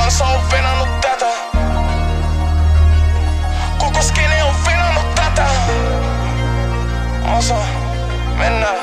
kansa on venannut tätä. Koko skene on venannut tätä. Masa, mennään.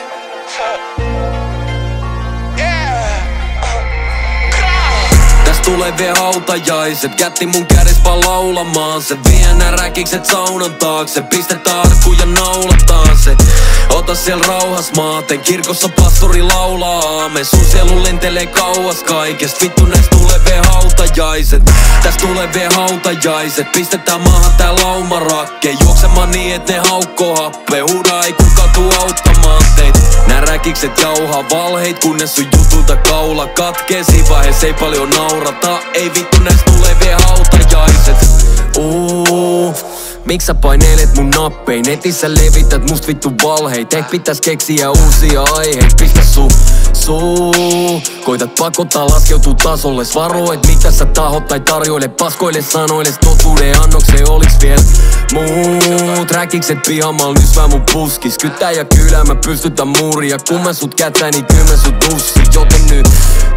Tulee vie hautajaiset, kätti mun kädes vaan laulamaan se. Vie nää räkikset saunan taakse, pistetään arkku ja naulataan se. Ota siellä rauhas maaten, kirkossa pastori laulaa aamen. Sun sielu lentelee kauas kaikest, vittu näist tulee vie hautajaiset. Täst tulee vie hautajaiset, pistetään maahan tää laumarakke. Juoksemaan niin et ne haukkoo happee, huudaa ei kukaan tuu auttamaan teitä. Nää räkikset jauhaa valheit, kunnes sun jutulta kaula katkee. Siinä vaiheessa ei paljon naurata, ei vittu näistä tulee vie hautajaiset. Miksi sä painelet mun nappei? Netissä levität must vittu valheit. Eik pitäis keksiä uusia aiheita. Pistä suu koitat pakottaa laskeutuu tasolles. Varo et mitä sä tahot tai tarjoile. Paskoille sanoille totuuden annokseen oliks viel muut. Räkikset pihamal nysvää mun puskis. Kyttää ja kylää mä pystytän muuria. Kun mä sut kätsään niin kyllä mä sut dussi. Joten nyt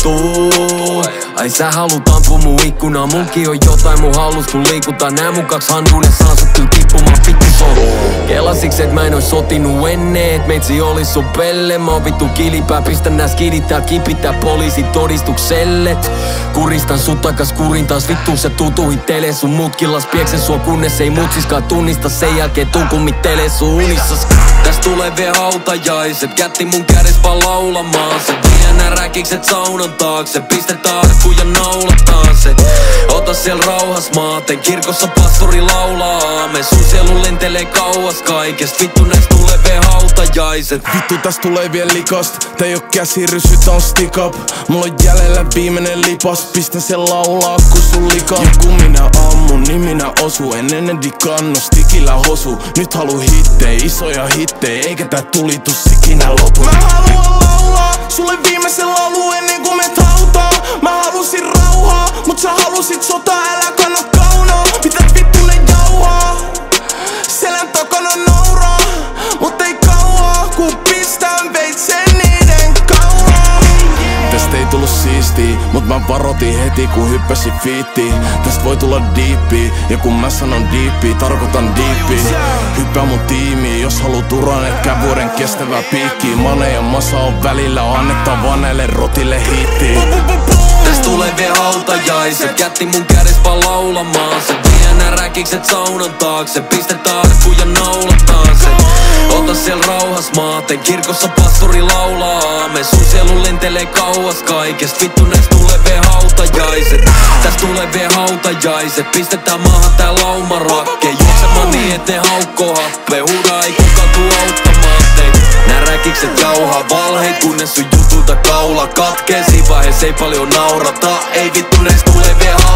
tuu. Ai sä haluut ampua mun ikkunaa. Munkin on jotain mun hallus kun liikutaan. Nää mun kaks handunen saa sut kyllä tippumaan vittu son. Kelasiks et mä en ois sotinut ennen. Et meitsi olis sun pelle. Mä oon vittu kilipää. Pistän nää skidit tääl kipitää poliisit todistukselle. Kuristan sut takas kurin taas vittu sä tutuhittele. Sun mutkillas pieksen sua kunnes ei mutsiskaan tunnista. Sen jälkeen tukumittele sun unissas. Täst tulee vie hautajaiset. Kätti mun kädes vaan laulamaan se. Vie nää räkikset saunan taakse. Pistetään arkku ja naulataan se. Ota siellä rauhas maaten. Kirkossa pastori laulaa aamen. Sun sielu lentelee kauas kaikest. Vittu näist tulee vie hautajaiset. Vittu täst tulee vielä likast. Tää ei oo käsirysy, tää on stick up. Mulla on jäljellä viimeinen lipas. Pistän sen laulaa kun sun lika. Ja kun minä ammun, niin minä osu. En ennen dikannu, stikillä hosu. Nyt halu hittei, isoja hittei. Eikä tää tulitus ikinä lopu. Mä haluan laulaa sulle viimeisen laulu ennen kuin me tautaa. Mä halusin rauhaa, mut sä halusit sotaa. Älä kanna kaunaa, mitä vittu ne jauhaa. Selän takana nauraa, mut ei kauaa. Kun pistän veitsen niiden kauraa. Tästä ei tullu siistii, mut mä varotin heti kun hyppäsin fiittiin. Tästä voi tulla diippi, ja kun mä sanon diippi, tarkoitan diippi. Hyppää mun tiimiin, jos haluut uran etkä vuoden kestävää piikkiä. Mane ja masa on välillä, annetaan vaneille rotille hiittiin. Täst tulee vie hautajaiset, kätti mun kädes vaan laulamaan se. Vie nää räkikset saunan taakse, pistetään arkku ja naulataan se. Ota siellä rauhas maaten, kirkossa pastori laulaa aamen. Sun sielu lentelee kauas kaikest, vittu näist tulee vie hautajaiset. Täst tulee vie hautajaiset, pistetään maahan tää laumarakke. Juoksemaan niin et ne haukkoo happee, huudaa ei kukaan tuu auttamaan teitä. Nää räkikset jauhaa valheit, kunnes sun jutulta kaula katkee. Siinä vaiheessa ei paljon naurata, ei vittu näist tulee vie